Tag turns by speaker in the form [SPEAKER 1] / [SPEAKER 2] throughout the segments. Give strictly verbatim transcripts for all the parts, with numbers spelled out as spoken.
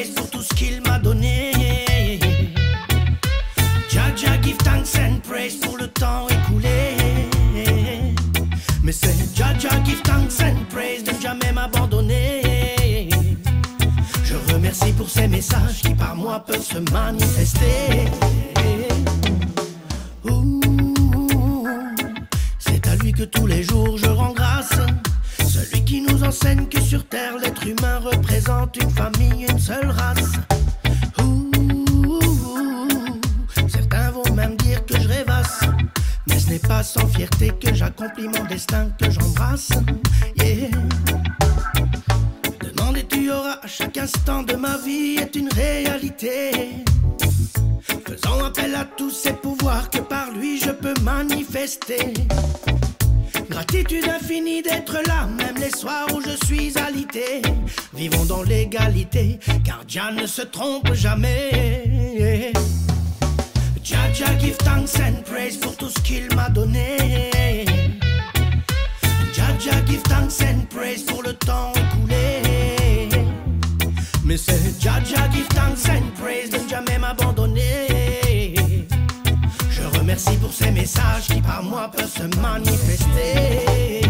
[SPEAKER 1] praise pour tout ce qu'il m'a donné. Jaja give thanks and praise pour le temps écoulé. Mais c'est Jaja give thanks and praise de ne jamais m'abandonner. Je remercie pour ces messages qui par moi peuvent se manifester. Ouh, c'est à lui que tous les jours je rends grâce. Celui qui nous enseigne que sur terre l'être humain représente une famille, une seule race. Ouh, certains vont même dire que je rêvasse, mais ce n'est pas sans fierté que j'accomplis mon destin, que j'embrasse. Yeah. Demander tu auras à chaque instant de ma vie est une réalité. Faisant appel à tous ces pouvoirs que par lui je peux manifester. Gratitude infinie d'être là, même les soirs où je suis alité. Vivons dans l'égalité, car Jah ne se trompe jamais. Jaja give thanks and praise pour tout ce qu'il m'a donné. Jaja give thanks and praise pour le temps écoulé. Mais c'est Jaja give thanks and praise de ne jamais m'abandonner. Je remercie pour ces messages qui par moi peuvent se manifester.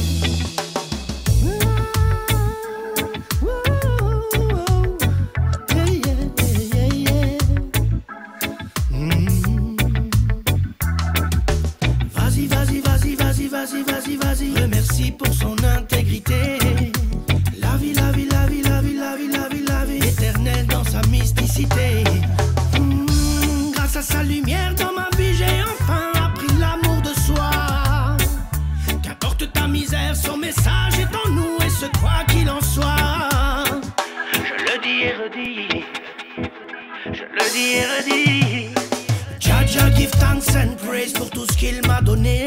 [SPEAKER 1] Vas-y, vas-y, vas-y, vas-y, vas-y, vas-y, vas-y. Remercie pour son intégrité. La vie, la vie, la vie, la vie, la vie, la vie, la vie. Éternelle dans sa mysticité. Mmh, grâce à sa lumière dans ma vie, j'ai enfin appris l'amour de soi. Qu'importe ta misère, son message est en nous et ce quoi qu'il en soit. Je le dis et redis, je le dis et redis. Jaja give thanks and praise pour tout ce qu'il m'a donné.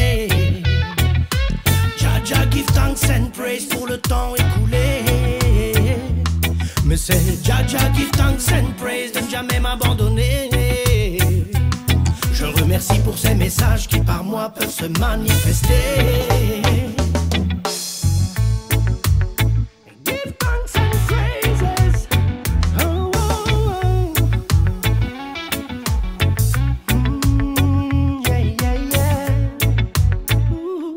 [SPEAKER 1] Jaja give thanks and praise pour le temps écoulé. Mais c'est Jaja give thanks and praise de ne jamais m'abandonner. Je remercie pour ces messages qui par moi peuvent se manifester. Give thanks and praises. Oh, oh, oh. Mm, yeah, yeah, yeah. Ooh.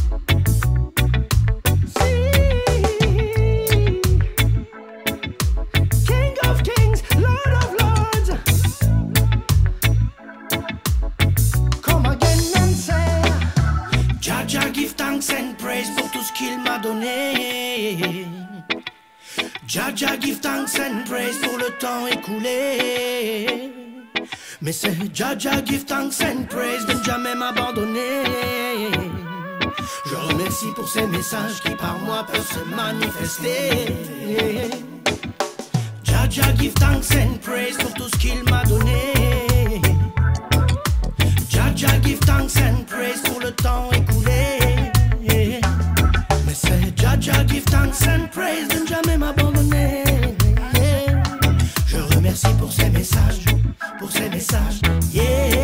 [SPEAKER 1] See, King of kings, Lord of lords. Come again and say Jaja give thanks and praise pour tout ce qu'il m'a donné. Jaja give thanks and praise pour le temps écoulé. Mais c'est Jaja give thanks and praise de ne jamais m'abandonner. Je remercie pour ces messages qui par moi peuvent se manifester. Jaja give thanks and praise pour tout ce qu'il m'a donné. Jaja give thanks and praise pour le temps écoulé. Mais c'est Jaja give thanks and praise de ne jamais m'abandonner. Je remercie pour ces messages, pour ces messages, yeah.